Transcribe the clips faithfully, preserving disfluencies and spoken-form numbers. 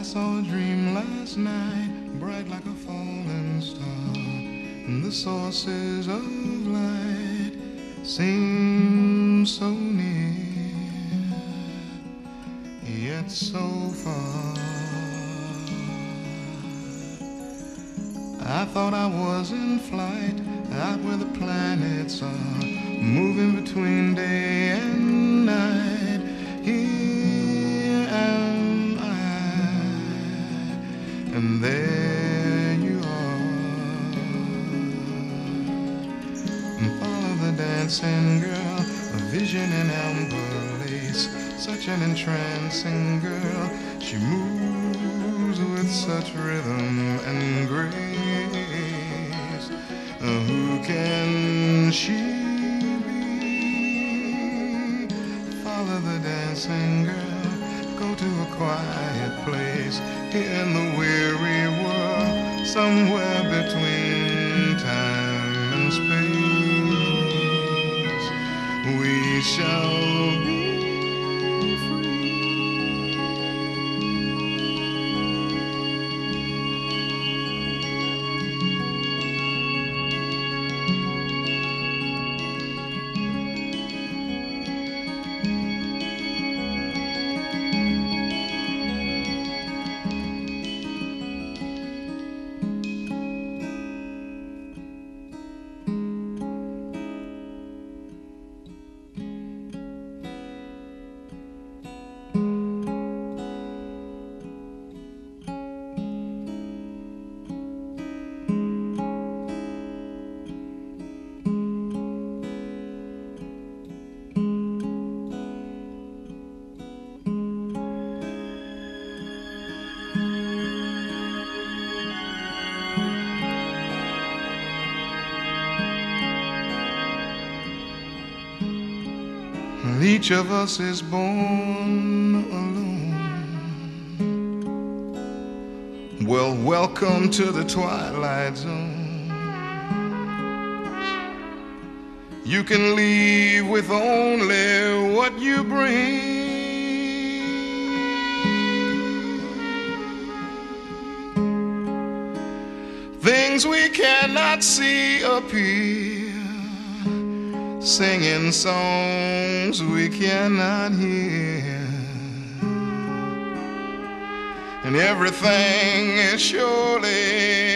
saw a dream last night, bright like a falling star, and the sources of light seem so near, yet so far. I thought I was in flight, out where the planets are, moving between day and night. Here am I, and there you are. And follow the dancing girl, a vision in amber lace, such an entrancing girl. She moves with such rhythm and grace. Who can she be? Follow the dancing girl, go to a quiet place here in the weary world, somewhere between time and space. We shall be each of us is born alone. Well, welcome to the twilight zone. You can leave with only what you bring. Things we cannot see appear, singing songs we cannot hear, and everything is surely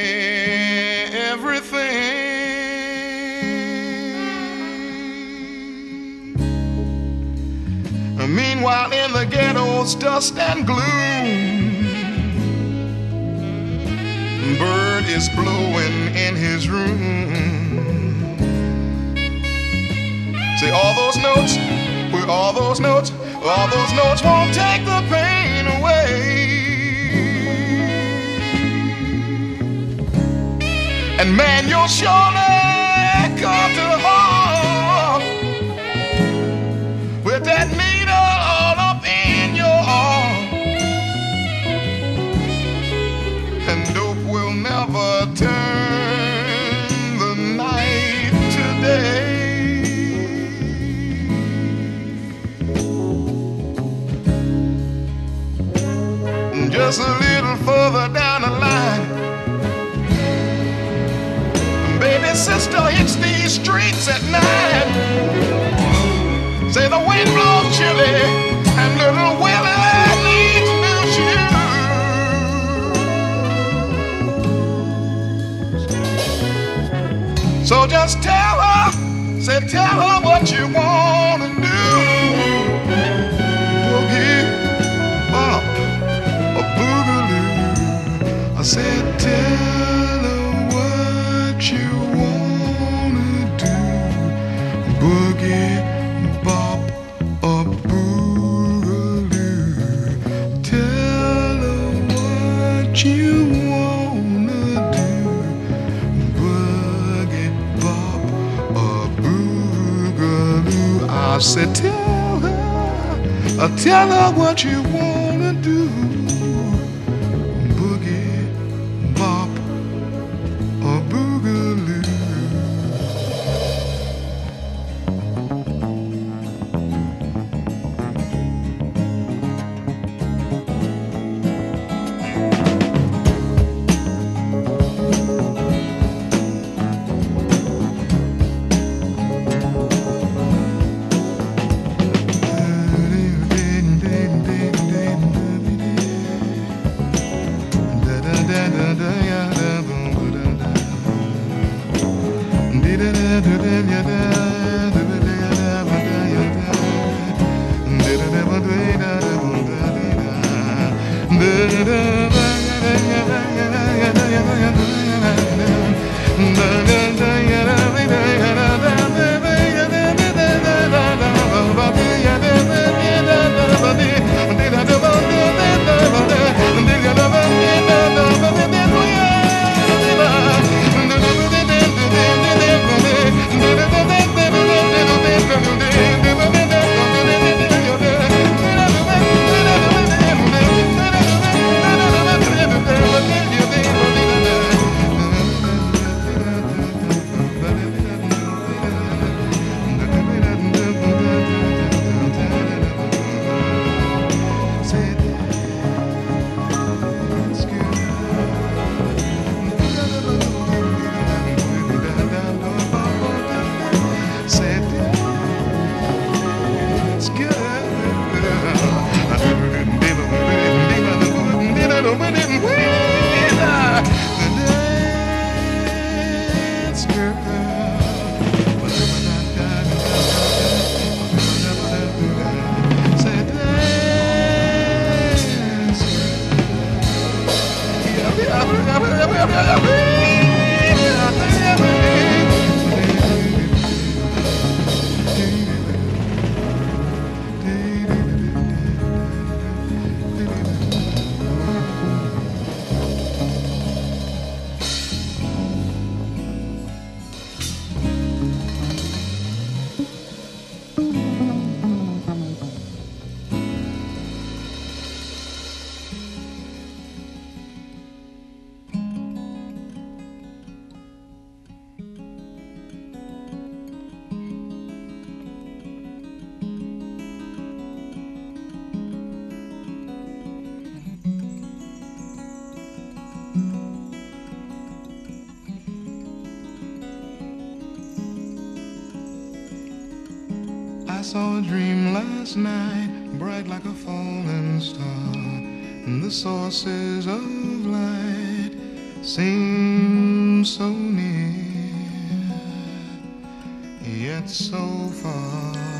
everything. Meanwhile, in the ghetto's dust and gloom, bird is blowing in his room. See, all those notes, with all those notes, all those notes won't take the pain away. And man, you'll surely come to harm with that needle all up in your arm. And dope will never turn the night to day. Just a little further down the line, baby sister hits these streets at night. Say the wind blows chilly and little Willie needs new shoes. So just tell her, say tell her what you wanna do. Boogie, bop, a boogaloo. I said tell her what you wanna do. Boogie, bop, a boogaloo. Tell her what you wanna do. Boogie, bop, a boogaloo. I said tell her, uh, tell her what you wanna do. Boogie, bop, a boogaloo. I saw a dream last night, bright like a falling star, and the sources of light seem so near, yet so far.